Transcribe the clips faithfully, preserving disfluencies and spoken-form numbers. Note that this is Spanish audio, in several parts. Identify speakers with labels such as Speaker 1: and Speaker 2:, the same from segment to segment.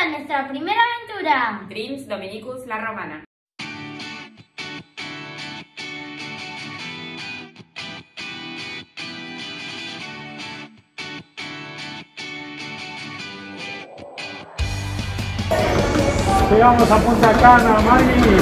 Speaker 1: a nuestra primera aventura.
Speaker 2: Dreams Dominicus La Romana.
Speaker 3: Llegamos a Punta Cana, Magni.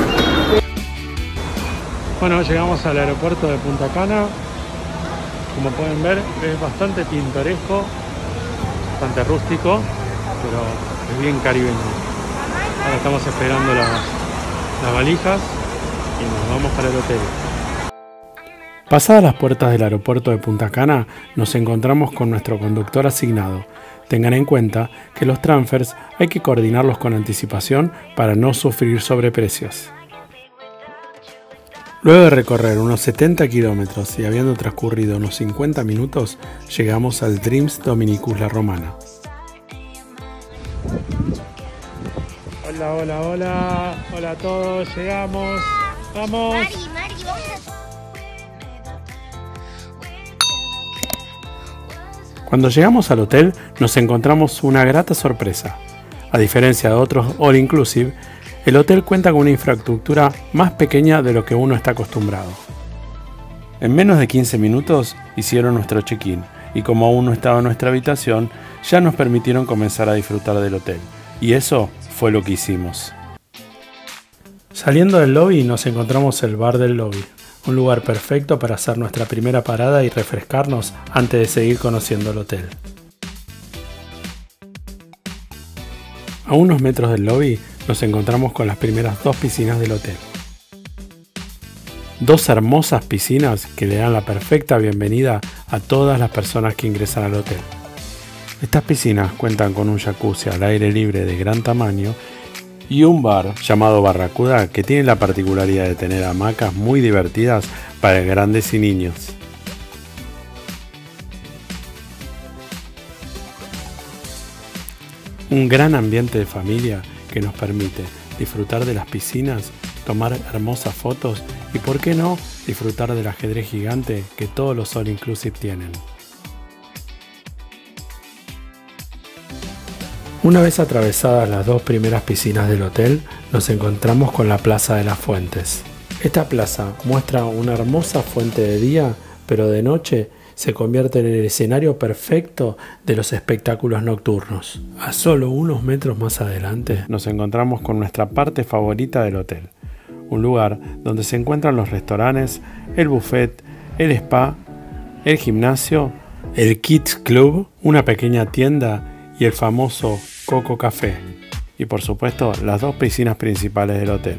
Speaker 3: Bueno, llegamos al aeropuerto de Punta Cana. Como pueden ver, es bastante pintoresco, bastante rústico, pero es bien caribeño. Ahora estamos esperando las, las valijas y nos vamos para el hotel. Pasadas las puertas del aeropuerto de Punta Cana, nos encontramos con nuestro conductor asignado. Tengan en cuenta que los transfers hay que coordinarlos con anticipación para no sufrir sobreprecios. Luego de recorrer unos setenta kilómetros y habiendo transcurrido unos cincuenta minutos, llegamos al Dreams Dominicus La Romana. Hola, hola, hola, hola a todos, llegamos, vamos.
Speaker 1: Mari, Mari, vamos a...
Speaker 3: Cuando llegamos al hotel nos encontramos una grata sorpresa. A diferencia de otros all inclusive, el hotel cuenta con una infraestructura más pequeña de lo que uno está acostumbrado. En menos de quince minutos hicieron nuestro check-in y como aún no estaba en nuestra habitación, ya nos permitieron comenzar a disfrutar del hotel. Y eso fue lo que hicimos. Saliendo del lobby nos encontramos el bar del lobby. Un lugar perfecto para hacer nuestra primera parada y refrescarnos antes de seguir conociendo el hotel. A unos metros del lobby nos encontramos con las primeras dos piscinas del hotel. Dos hermosas piscinas que le dan la perfecta bienvenida a todas las personas que ingresan al hotel. Estas piscinas cuentan con un jacuzzi al aire libre de gran tamaño y un bar llamado Barracuda que tiene la particularidad de tener hamacas muy divertidas para grandes y niños. Un gran ambiente de familia que nos permite disfrutar de las piscinas, tomar hermosas fotos y, por qué no, disfrutar del ajedrez gigante que todos los all inclusive tienen. Una vez atravesadas las dos primeras piscinas del hotel, nos encontramos con la Plaza de las Fuentes. Esta plaza muestra una hermosa fuente de día, pero de noche se convierte en el escenario perfecto de los espectáculos nocturnos. A solo unos metros más adelante nos encontramos con nuestra parte favorita del hotel, un lugar donde se encuentran los restaurantes, el buffet, el spa, el gimnasio, el Kids Club, una pequeña tienda y el famoso Coco Café, y por supuesto las dos piscinas principales del hotel.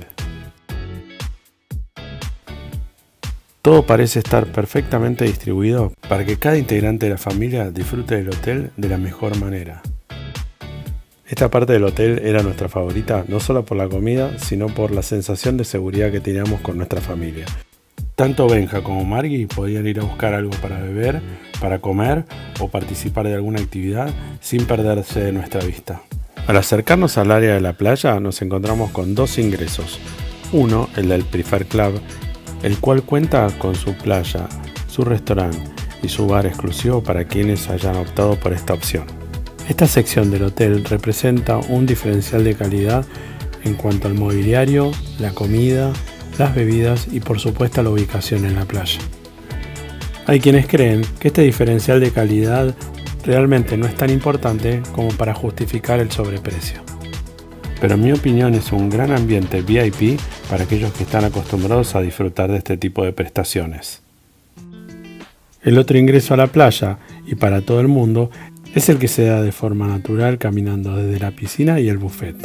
Speaker 3: Todo parece estar perfectamente distribuido para que cada integrante de la familia disfrute del hotel de la mejor manera. Esta parte del hotel era nuestra favorita, no solo por la comida, sino por la sensación de seguridad que teníamos con nuestra familia. Tanto Benja como Margui podían ir a buscar algo para beber, para comer o participar de alguna actividad sin perderse de nuestra vista. Al acercarnos al área de la playa nos encontramos con dos ingresos. Uno, el del Prefer Club, el cual cuenta con su playa, su restaurante y su bar exclusivo para quienes hayan optado por esta opción. Esta sección del hotel representa un diferencial de calidad en cuanto al mobiliario, la comida, las bebidas y por supuesto la ubicación en la playa. Hay quienes creen que este diferencial de calidad realmente no es tan importante como para justificar el sobreprecio. Pero en mi opinión es un gran ambiente V I P para aquellos que están acostumbrados a disfrutar de este tipo de prestaciones. El otro ingreso a la playa, y para todo el mundo, es el que se da de forma natural caminando desde la piscina y el buffet.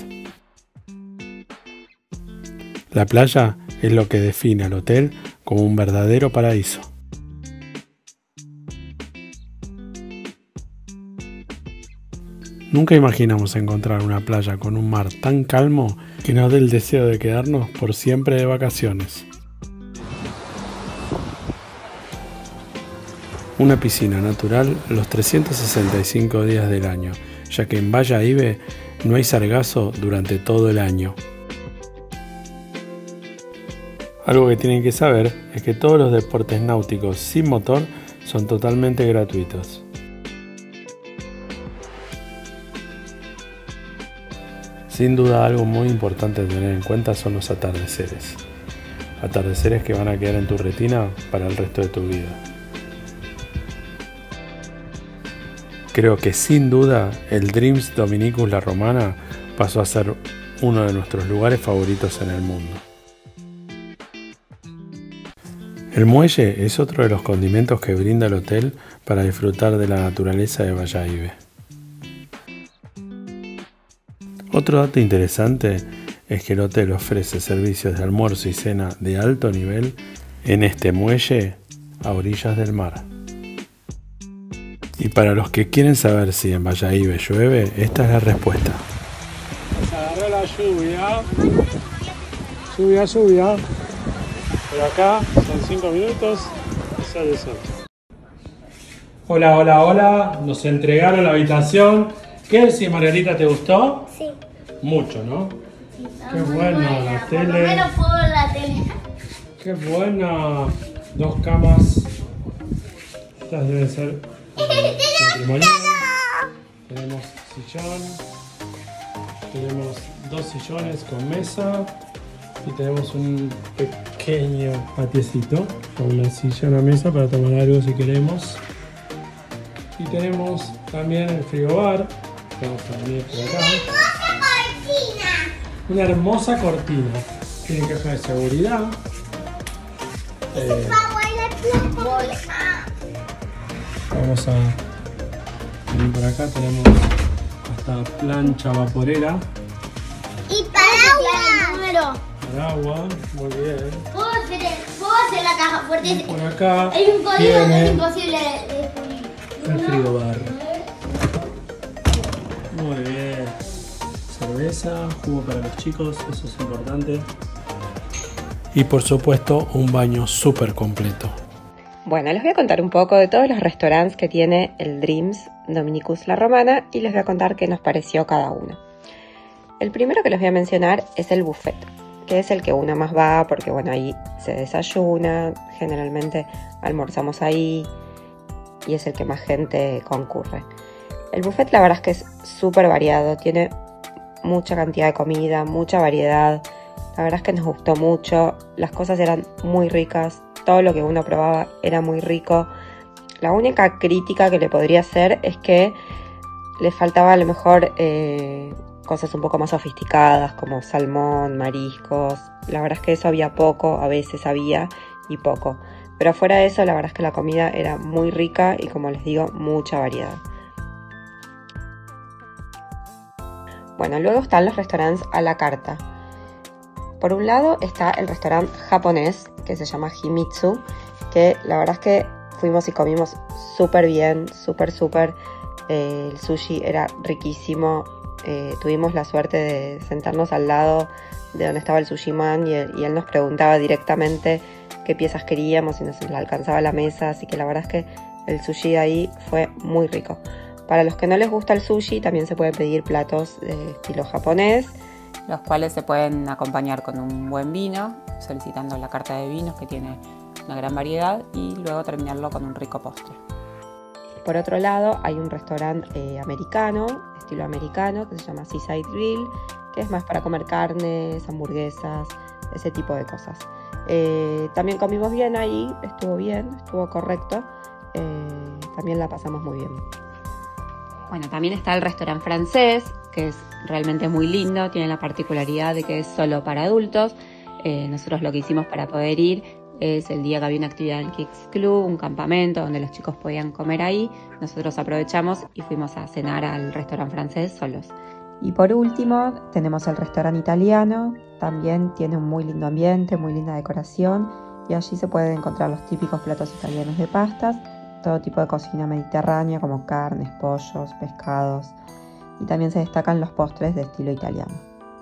Speaker 3: La playa es lo que define al hotel como un verdadero paraíso. Nunca imaginamos encontrar una playa con un mar tan calmo que nos dé el deseo de quedarnos por siempre de vacaciones. Una piscina natural los trescientos sesenta y cinco días del año, ya que en Bahía Ibe no hay sargazo durante todo el año. Algo que tienen que saber es que todos los deportes náuticos sin motor son totalmente gratuitos. Sin duda algo muy importante de tener en cuenta son los atardeceres. Atardeceres que van a quedar en tu retina para el resto de tu vida. Creo que sin duda el Dreams Dominicus La Romana pasó a ser uno de nuestros lugares favoritos en el mundo. El muelle es otro de los condimentos que brinda el hotel para disfrutar de la naturaleza de Bayahíbe. Otro dato interesante es que el hotel ofrece servicios de almuerzo y cena de alto nivel en este muelle a orillas del mar. Y para los que quieren saber si en Bayahíbe llueve, esta es la respuesta.
Speaker 4: Se agarró la lluvia, lluvia, lluvia, pero acá son cinco minutos y sale el sol. Hola, hola, hola, nos entregaron la habitación. ¿Qué decís, Margarita, te gustó?
Speaker 1: Sí.
Speaker 4: Mucho, ¿no? Qué
Speaker 1: Muy
Speaker 4: bueno,
Speaker 1: buena,
Speaker 4: la
Speaker 1: por lo
Speaker 4: tele.
Speaker 1: menos puedo ver la tele.
Speaker 4: Qué buena. Dos camas. Estas deben ser matrimoniales. Tenemos sillón. Tenemos dos sillones con mesa. Y tenemos un pequeño patiecito con una silla y una mesa para tomar algo si queremos. Y tenemos también el frigobar. Vamos a venir por acá. Una hermosa cortina. Tiene caja de seguridad. Eh, vamos a venir por acá. Tenemos esta plancha vaporera.
Speaker 1: Y paraguas. Número.
Speaker 4: Para agua. Muy bien.
Speaker 1: ¿Puedo hacer, ¿Puedo hacer la caja fuerte?
Speaker 4: Y por acá
Speaker 1: Hay un código que
Speaker 4: tiene
Speaker 1: es imposible de descubrir.
Speaker 4: el frigobar. Muy bien. Cerveza, jugo para los chicos, eso es importante. Y por supuesto un baño súper completo.
Speaker 5: Bueno, les voy a contar un poco de todos los restaurantes que tiene el Dreams Dominicus La Romana y les voy a contar qué nos pareció cada uno. El primero que les voy a mencionar es el buffet, que es el que uno más va porque bueno, ahí se desayuna, generalmente almorzamos ahí y es el que más gente concurre. El buffet la verdad es que es súper variado, tiene mucha cantidad de comida, mucha variedad. La verdad es que nos gustó mucho, las cosas eran muy ricas, todo lo que uno probaba era muy rico. La única crítica que le podría hacer es que le faltaba a lo mejor eh, cosas un poco más sofisticadas como salmón, mariscos. La verdad es que eso había poco, a veces había y poco. Pero fuera de eso la verdad es que la comida era muy rica y como les digo, mucha variedad. Bueno, luego están los restaurantes a la carta. Por un lado está el restaurante japonés que se llama Himitsu, que la verdad es que fuimos y comimos súper bien, súper, súper. Eh, el sushi era riquísimo. Eh, tuvimos la suerte de sentarnos al lado de donde estaba el sushi man y él, y él nos preguntaba directamente qué piezas queríamos y nos alcanzaba la mesa. Así que la verdad es que el sushi de ahí fue muy rico. Para los que no les gusta el sushi, también se puede pedir platos de estilo japonés,
Speaker 2: los cuales se pueden acompañar con un buen vino, solicitando la carta de vinos que tiene una gran variedad y luego terminarlo con un rico postre.
Speaker 5: Por otro lado, hay un restaurante eh, americano, estilo americano, que se llama Seaside Grill, que es más para comer carnes, hamburguesas, ese tipo de cosas. Eh, también comimos bien ahí, estuvo bien, estuvo correcto, eh, también la pasamos muy bien.
Speaker 2: Bueno, también está el restaurante francés, que es realmente muy lindo, tiene la particularidad de que es solo para adultos. Eh, nosotros lo que hicimos para poder ir es el día que había una actividad en el Kids Club, un campamento donde los chicos podían comer ahí. Nosotros aprovechamos y fuimos a cenar al restaurante francés solos.
Speaker 5: Y por último tenemos el restaurante italiano, también tiene un muy lindo ambiente, muy linda decoración y allí se pueden encontrar los típicos platos italianos de pastas, todo tipo de cocina mediterránea como carnes, pollos, pescados y también se destacan los postres de estilo italiano.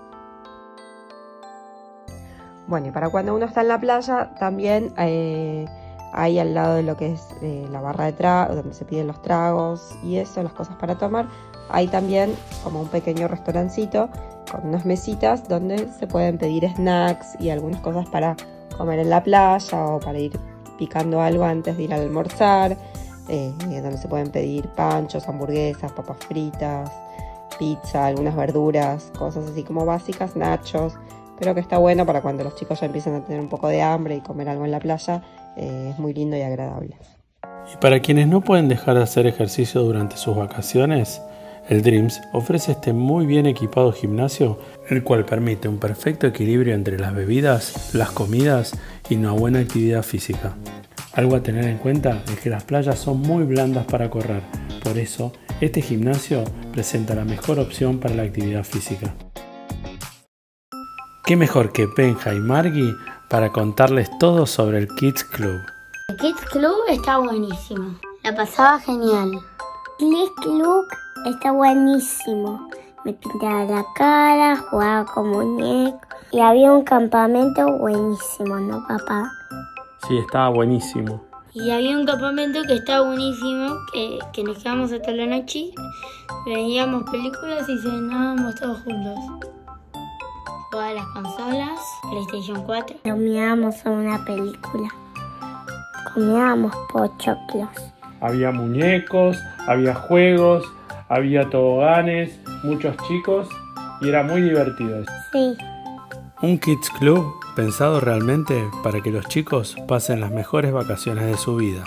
Speaker 5: Bueno, y para cuando uno está en la playa también eh, hay al lado de lo que es eh, la barra de tragos, donde se piden los tragos y eso, las cosas para tomar, hay también como un pequeño restaurancito con unas mesitas donde se pueden pedir snacks y algunas cosas para comer en la playa o para ir picando algo antes de ir a almorzar, eh, donde se pueden pedir panchos, hamburguesas, papas fritas, pizza, algunas verduras, cosas así como básicas, nachos, pero que está bueno para cuando los chicos ya empiezan a tener un poco de hambre y comer algo en la playa, eh, es muy lindo y agradable.
Speaker 3: Y para quienes no pueden dejar de hacer ejercicio durante sus vacaciones, el Dreams ofrece este muy bien equipado gimnasio, el cual permite un perfecto equilibrio entre las bebidas, las comidas y una buena actividad física. Algo a tener en cuenta es que las playas son muy blandas para correr, por eso este gimnasio presenta la mejor opción para la actividad física. ¿Qué mejor que Benja y Margie para contarles todo sobre el Kids Club?
Speaker 1: El Kids Club está buenísimo. La pasaba genial.
Speaker 6: Kids Club está buenísimo. Me pintaba la cara, jugaba con muñecos y había un campamento buenísimo, ¿no, papá?
Speaker 3: Sí, estaba buenísimo.
Speaker 1: Y había un campamento que estaba buenísimo, que, que nos quedábamos hasta la noche, veíamos películas y cenábamos todos juntos. Jugaba las consolas, PlayStation cuatro.
Speaker 6: Nos mirábamos a una película. Comíamos pochoclos.
Speaker 4: Había muñecos, había juegos, había toboganes, muchos chicos y era muy divertido.
Speaker 6: Sí.
Speaker 3: Un Kids Club pensado realmente para que los chicos pasen las mejores vacaciones de su vida.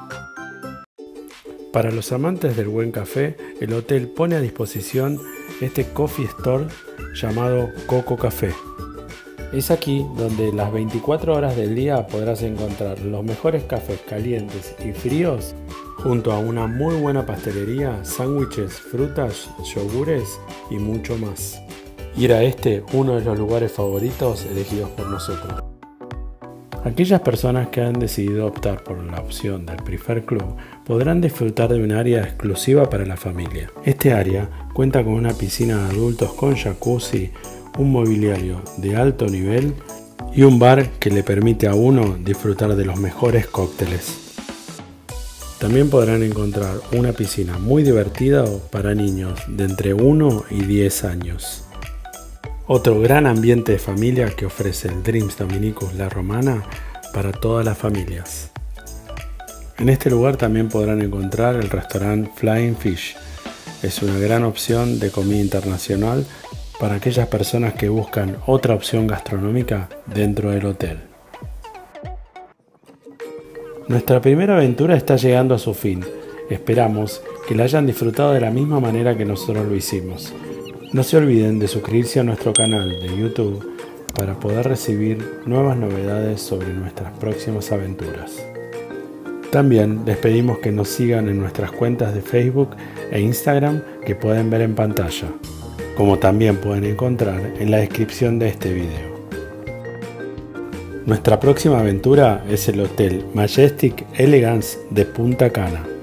Speaker 3: Para los amantes del buen café, el hotel pone a disposición este coffee store llamado Coco Café. Es aquí donde las veinticuatro horas del día podrás encontrar los mejores cafés calientes y fríos, junto a una muy buena pastelería, sándwiches, frutas, yogures y mucho más. Y era este uno de los lugares favoritos elegidos por nosotros. Aquellas personas que han decidido optar por la opción del Prefer Club podrán disfrutar de un área exclusiva para la familia. Este área cuenta con una piscina de adultos con jacuzzi, un mobiliario de alto nivel y un bar que le permite a uno disfrutar de los mejores cócteles. También podrán encontrar una piscina muy divertida para niños de entre uno y diez años. Otro gran ambiente de familia que ofrece el Dreams Dominicus La Romana para todas las familias. En este lugar también podrán encontrar el restaurante Flying Fish. Es una gran opción de comida internacional para aquellas personas que buscan otra opción gastronómica dentro del hotel. Nuestra primera aventura está llegando a su fin. Esperamos que la hayan disfrutado de la misma manera que nosotros lo hicimos. No se olviden de suscribirse a nuestro canal de YouTube para poder recibir nuevas novedades sobre nuestras próximas aventuras. También les pedimos que nos sigan en nuestras cuentas de Facebook e Instagram que pueden ver en pantalla, como también pueden encontrar en la descripción de este video. Nuestra próxima aventura es el Hotel Majestic Elegance de Punta Cana.